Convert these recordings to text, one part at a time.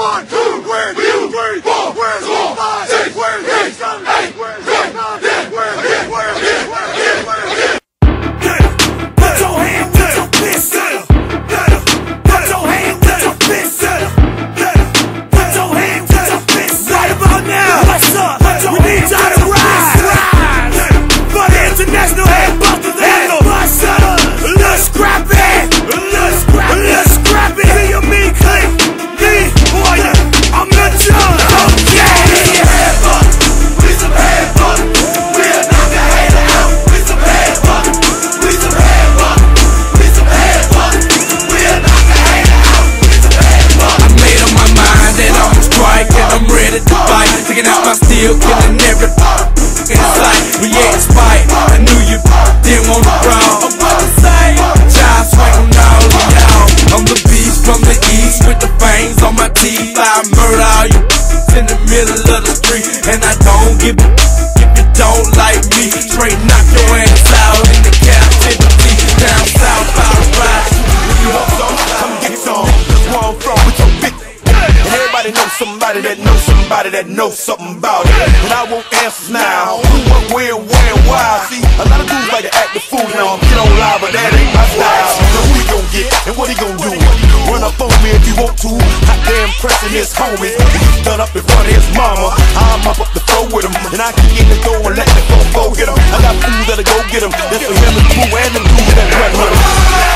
1, 2, where's 3, 4, where's 5, 6, where's 7, 8, where's 9, 10, where's 10, where's 10, where's 10, where's 10. Put your hand with your fist. Put your hand with your fist. Put your hand with your fist. Right about now, what's up? We need y'all to rise for the international headbusters anthem. Let's scrap it. Let's scrap it. See you, me, click. Me, boy, I'm the judge. Okay. We some headbusters. We'll knock a hater out. We some headbusters. We some headbusters. We some headbusters. We'll knock a hater out. We some headbusters. I made up my mind that I'm strike and I'm ready to fight. Taking out my steel, killing every in sight. We ain't spite. I knew you didn't want to brawl. I'm about to say, child swing on all of y'all. I'm the beast from the east with the fangs on my teeth. I murder all you in the middle of the street, and I don't give a if you don't like me. Straight knock your ass out in the captivity. Down south, I'll ride. You want some? Come get some. That's where I'm from with your big. And everybody knows somebody that knows somebody that knows something about it. And I want answers now. Who, what, where, and why? See, a lot of dudes like to act the fool now. I'm get on live, but that ain't my style. So who he gon' get and what he gon' do? Run up on me if you want to. Hot damn pressing his homies. He's done up in front of his mama. I'm up the floor with him, and I kick in the door and let the phone get him. I got fools that'll go get him. That's for him and Pooh and the dudes that run with him.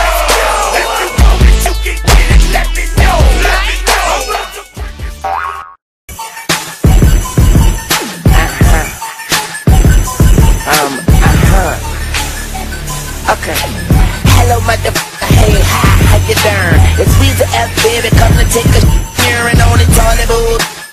Okay. Hello, motherfucker. Hey, how you doing? It's Weezy F, baby. Come to take a urine on the toilet bowl.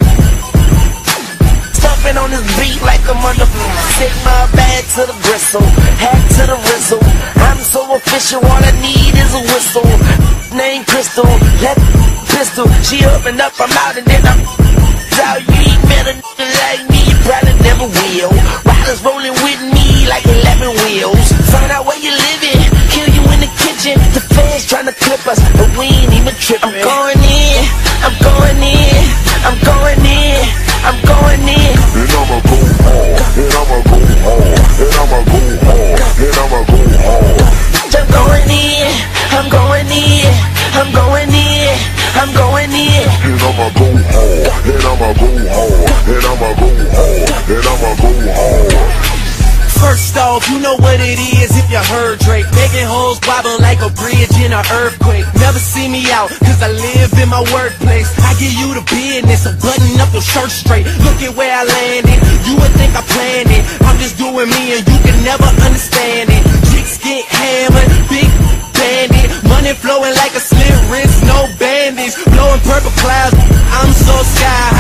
Stomping on this beat like a motherfucker. Stick my bag to the bristle, hat to the rizzle. I'm so official, all I need is a whistle. Name Crystal, left pistol. She opened up, I'm out, and then I'm out. You ain't met a nigga like me, you probably never will. Riders rolling with me like 11 wheels. Find out where you living, kill you in the kitchen. The fans trying to clip us, but we ain't even tripping. I'm going in, I'm going in, I'm going in, I'm going in. And I'ma go hard, and I'ma go hard, and I'ma go hard, and I'ma go hard. I'm going in, I'm going in, I'm going in, I'm going in. And I'ma go hard, and I'ma go hard, and I'ma go hard, and I'ma go hard. First off, you know what it is if you heard Drake. Making hoes wobble like a bridge in an earthquake. Never see me out, cause I live in my workplace. I give you the business, so button up your shirt straight. Look at where I landed, you would think I planned it. I'm just doing me and you can never understand it. Chicks get hammered, big bandit. Money flowing like a slit wrist, no bandage. Blowing purple clouds, I'm so sky